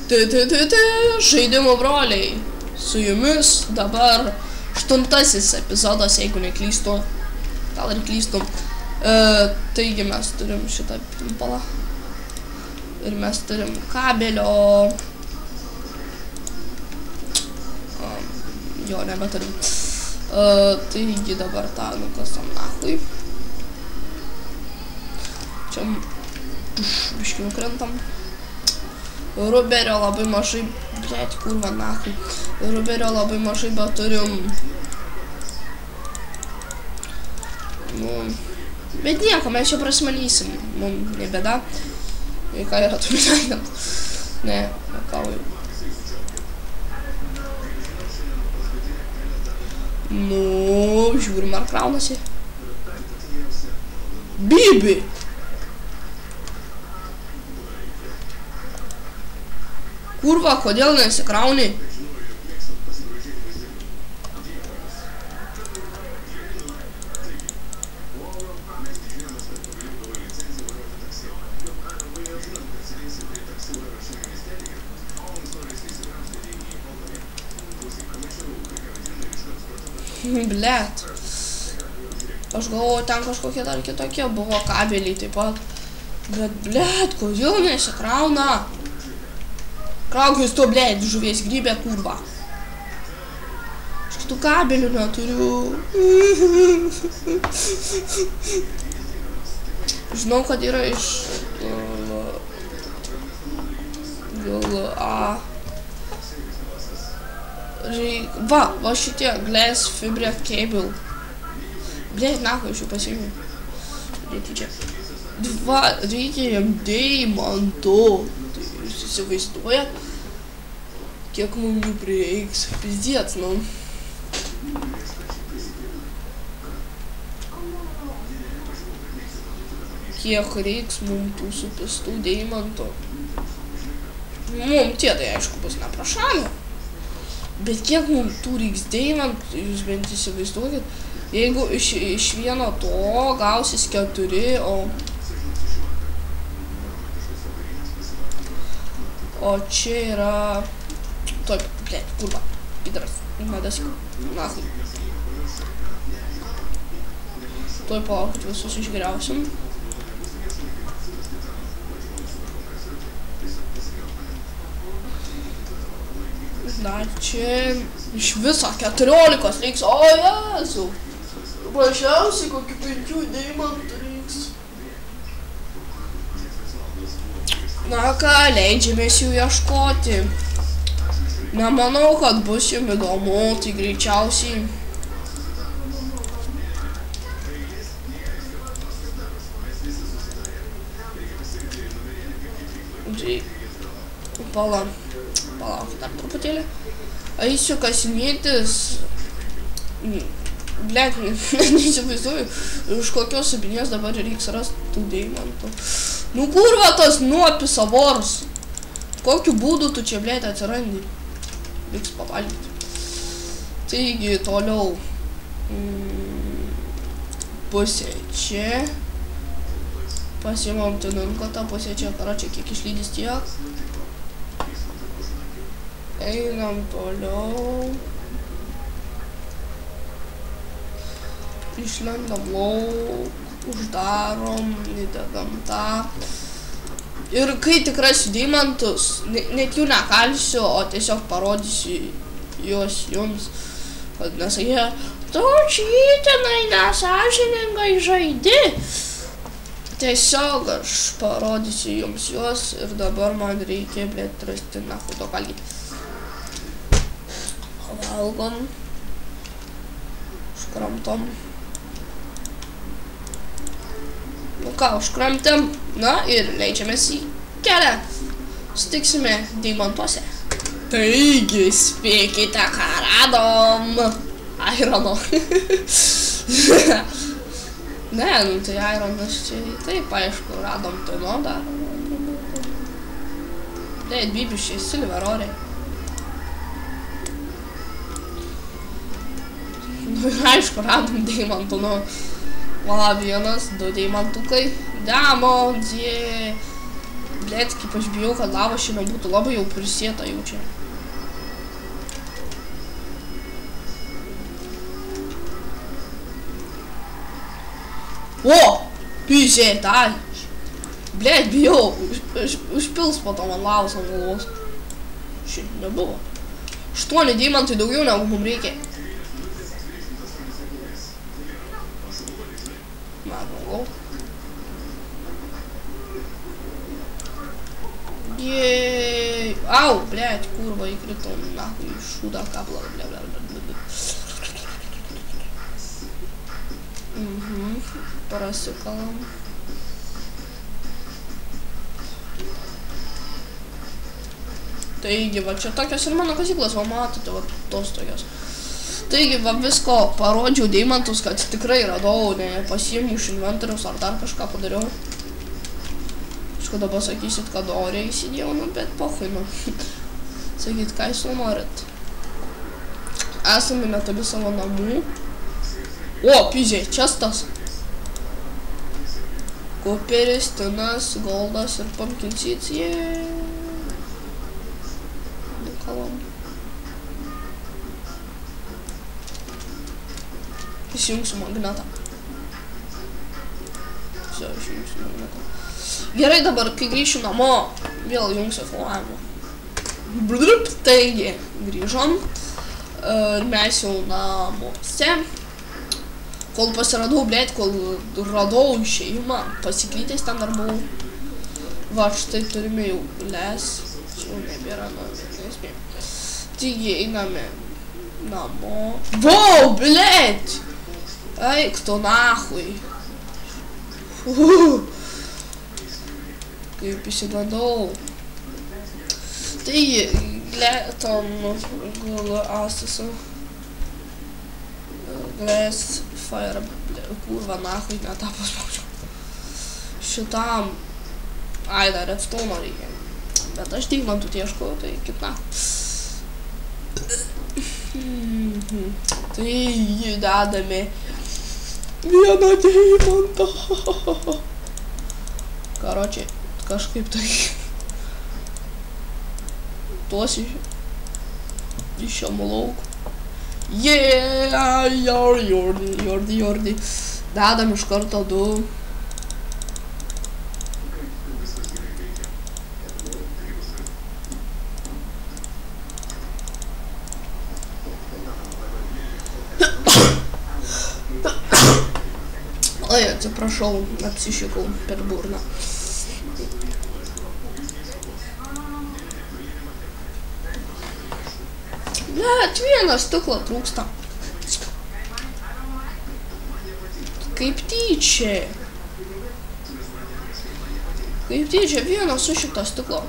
Žaidimo broliai. Su jumis dabar 8 epizodas, jeigu neklystu. Gal ir klystu. Taigi mes turim šitą pimpalą. Ir mes turim kabelio. Jo, nebeturim. Taigi dabar tą nukasam nahui. Čia biškį nukrentam. Ruberio labai mažai, blėt, kurva nahui. Ruberio labai mažai, bet turim. Nu, bet nieko, mes čia prasmanysim. Mums nebėda. Jei ką yra tu minėjant. Ne, nekauju. Nu, žiūrim ar kraunasi. Bibi! Kurva, kodėl nesikrauni? Blet. Aš galvoju, ten kažkokie dar kitokie buvo kabeliai taip pat. Bet blet, kodėl nesikrauna? Kraukis to, blet, žuvies grybė, kurva. Aš kitų kabelių neturiu. Žinau, kad yra iš Va šitie glass fibre cable. Blėt, nahui, aš jau pasiėmiau. Netyčia. Reikia jam deimantų. Tai jūs įsivaizduojat, kiek mums jų prireiks. Pizdiec, nu. Kiek reiks mums tų supistų deimantų. Mums tie tai aišku bus neprašalę. Bet kiek mums tų reiks deimantų, jūs bent įsivaizduokit. Jeigu iš vieno to gausis 4, o čia yra... Tuoj, blėt, kurva, pidras, nedasiku, nahui. Tuoj palaukit, visus išgriausim. Na, čia iš viso 14 reiks, o Jezu. Pažiausiai kokių 5 deimantų reiks. Na ką, leidžiamės jų ieškoti. Nemanau, kad bus jums įdomu, tai greičiausiai. Palauk, dar truputėlį. Eisiu kasinėtis. Blet, neįsivaizduoju, iš kokios subinės dabar reiks rasti tų deimantų. Nu kurva tas nuopisa vors. Kokiu būdu tu čia, blet, atsirandi? Reiks pavalgyti. Taigi, toliau. Pusė čia. Pasiimam tinunką tą pusę čia, karočią, kiek išlydys tiek. Einam toliau. Išlendam lauk, uždarom, įdedam tą. Ir kai tik rasiu deimantus, net jų nekalsiu, o tiesiog parodysiu juos jums. Vadinasi, jie, tu čytinai nesąžiningai žaidi. Tiesiog aš parodysiu jums juos ir dabar man reikia, blėt, rasti nahui to valgyti. Valgom. Užkramtom. Nu ką, užkramtėm. Na ir leidžiamės į kelią. Sutiksime deimantuose. Taigi, spėkite, ką radom. Irono. Ne, nu tai Ironas čia taip, aišku, radom tuno dar. Blėt, bibišiai, silver ore. Nu ir aišku, radom deimantų, nu. Va, 1, 2 deimantukai. Demons, jie. blėt, kaip aš bijau, kad lava šiandien būtų labai jau prisėta jau čia. O! Pizė, tai. Blėt, bijau. Užpils po to man lavos ant galvos. Šiaip nebuvo. 8 deimantai daugiau negu mums reikia. Manau. Jeeeey. Au, blėt, kurva, įkrito. Nahui, šūda kablą. Prasikalam. Taigi, va, čia tokios ir mano kasyklos, va, matote, va, tos tokios. Taigi, va, visko parodžiau deimantus, kad tikrai radau, ne pasiimu iš inventoriaus ar dar kažką padariau. Kažkada pasakysit, kad oriai įsidėjau, nu, bet pohui, nu. Sakyt, ką jūs norit. Esame netoli savo namų. O, pizė, čestas. Koperis, tinas, goldas ir pumpkin seeds, jeeeey. Įsijungsiu magnetą. Все, išjungsiu magnetą. Gerai, dabar, kai grįšiu namo, vėl jungsiu filmavimą. Taigi, grįžom. Mes jau namuose. Kol pasiradau, blėt, kol radau išėjimą, pasiklytęs ten dar buvau. Va, štai turime jau les. Čia jau nebėra, nu, nesmėjau. Taigi, einame namo. Wow, blėt! Eik tu nahui. Kaip įsigandau. Taigi, glėtom asasą. Glės fire, kurva nahui, netą paspaudžiau. Šitam. Ai, dar redstone reikia. Bet aš deimantų ieškau, tai kaip na. Tai dedame vieną deimantą. Karočiai, kažkaip tai tuos išėmu lauk. Yeah, jordi. Dedam iš karto 2. Oi, atsiprašau, apsišikau per burną. Bet vieną stiklą trūksta. Kaip tyčia. Kaip tyčia, vieną sušikto stiklo.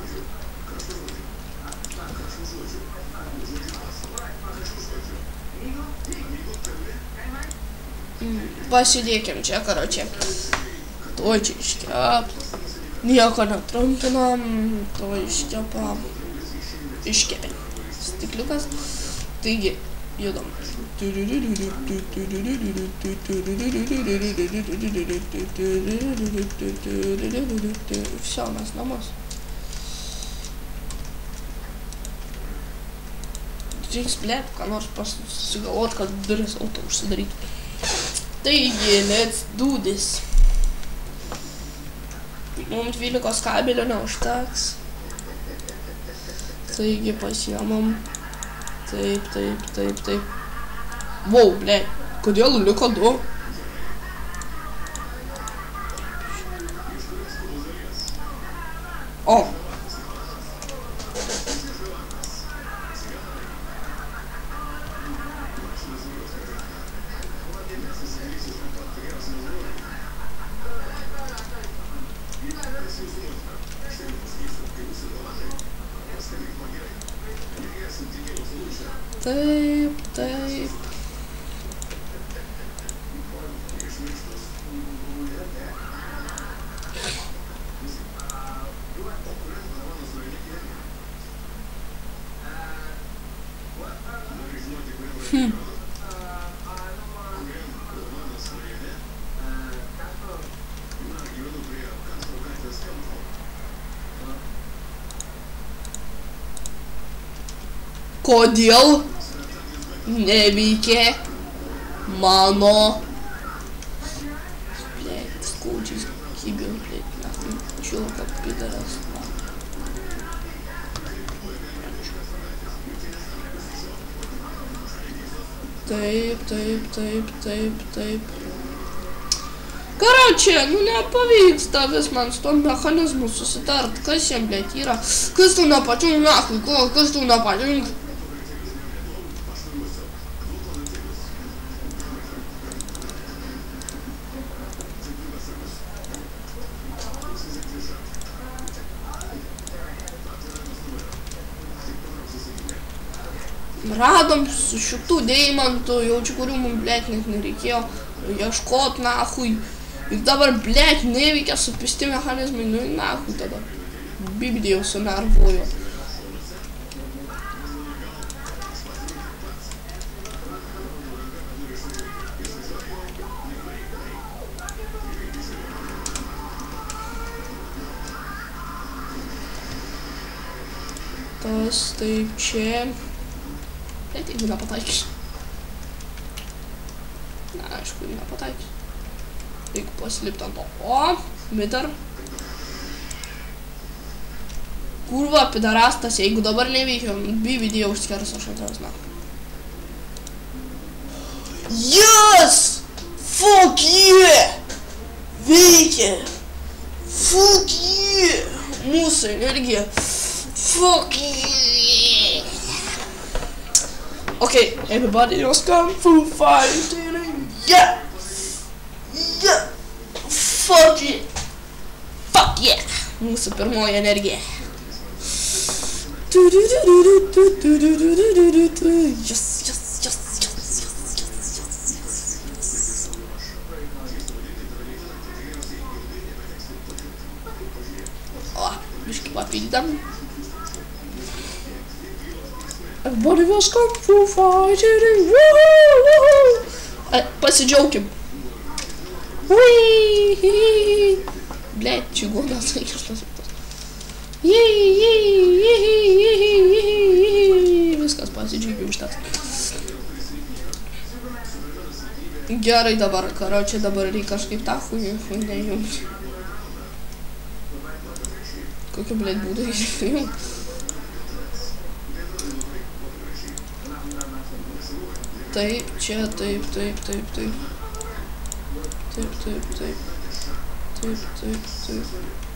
Pasidėkim čia, karočią. Tuo čia iškep. Nieko netrumpinam. Tuo iškepam. Iškepėm. Stikliukas. Taigi, judam. Все, mes namus. Reiks, blėt, ką nors pasigalvot, kad duris auto užsidarytų. Taigi, let's do this. Mums 12 kabelio neužteks. Taigi, pasiemam. Taip. Wow, ble, kodėl liko 2? O. Taip. Kodėl neveikė mano... Blėt, skaudžiai kibė, blėt, nahui, čiulka, pidaras. Taip. Karočią, nu nepavyksta vis man su tom mechanizmu susitart, kas jam, blėt, yra, kas tau nepatinka, nahui, kas tau nepatinka. Radom su šitų deimantų, jaučiu, kurių mums, blėt, net nereikėjo ieškot, nahui. Ir dabar, blėt, neveikia supisti mechanizmai, nu nahui tada. Bibdė jau sunervuoju. Tas taip čia. Blėt, jeigu nepataikys. Na, aišku, jeigu nepataikys. Reikia paslipti ant to. O, mitar. Kurva, pidarastas, jeigu dabar neveikia, bibidėjo užskeras aš antras, na. Yes! Fuck yeah! Veikia! Fuck yeah! Mūsų energija. Fuck yeah! Okay, everybody just come for fighting. Yeah! Yeah! Fuck yeah! Fuck yeah! Mūsų pirmoji energija. O, biškį papildam. Everybody was come through fighting. Woohoo! Pasidžiaukim. Wee! Блядь, чего нас сейчас? Viskas pasidžiaugiu iš tas. Gerai dabar, karočią, dabar reikia kažkaip tą хуйню nejungti. Kokiu, blėt, būdu išjungti? Taip, čia, taip. Taip.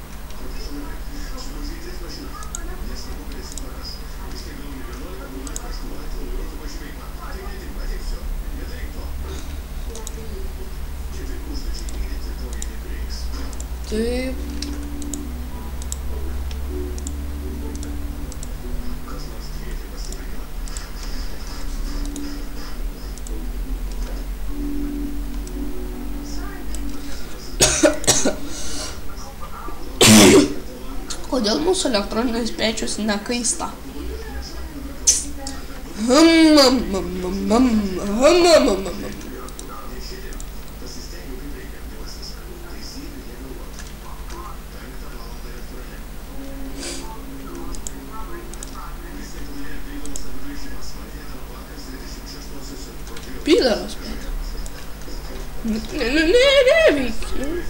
Taip. Kodėl mūsų elektroninis pečius nekaista? Pidaras, bet. Neveik.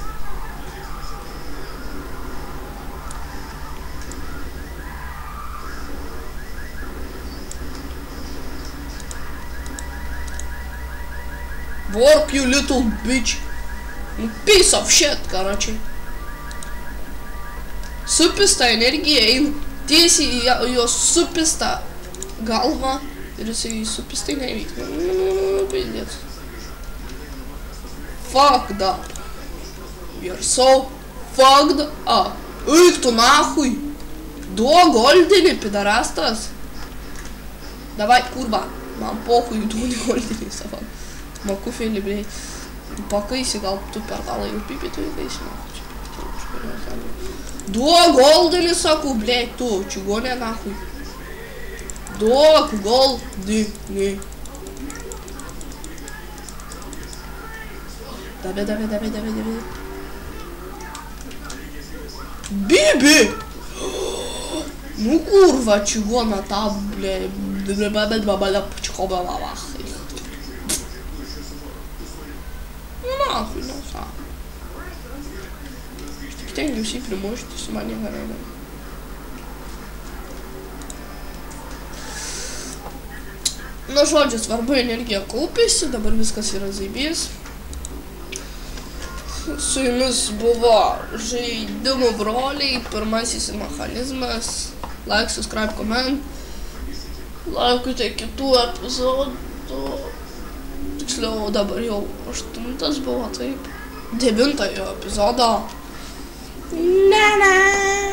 Work, you little bitch. Piece of shit, короче. Supista energija eina tiesiai į jos supistą galvą ir jisai supistai neveikia. Pildėt. Fucked up. You're so fucked up. Eik tu nahui. Duo goldinį, pidarastas. Давай, kurva. Man pohui, duoni goldinį savo. Макуфели, блядь, покайся, gal tu per tą laiką pipį tu įkaisi, Duok goldinį, sakau, blėt, tu, čigonė, nahui. Duok goldinį. Davė. Bibi! Nu kurva, čigona, ta, blėt, Nahui, nu ša. Aš tik tengiausi jį primušti, su man negerai. Nu, žodžiu, svarbu energija kaupėsi, dabar viskas yra zaibys. Su jumis buvo žaidimų broliai, pirmasis mechanizmas. Like, subscribe, comment. Laukite kitų epizodų. Tiksliau, dabar jau 8 buvo, taip. 9 epizodo. Ne.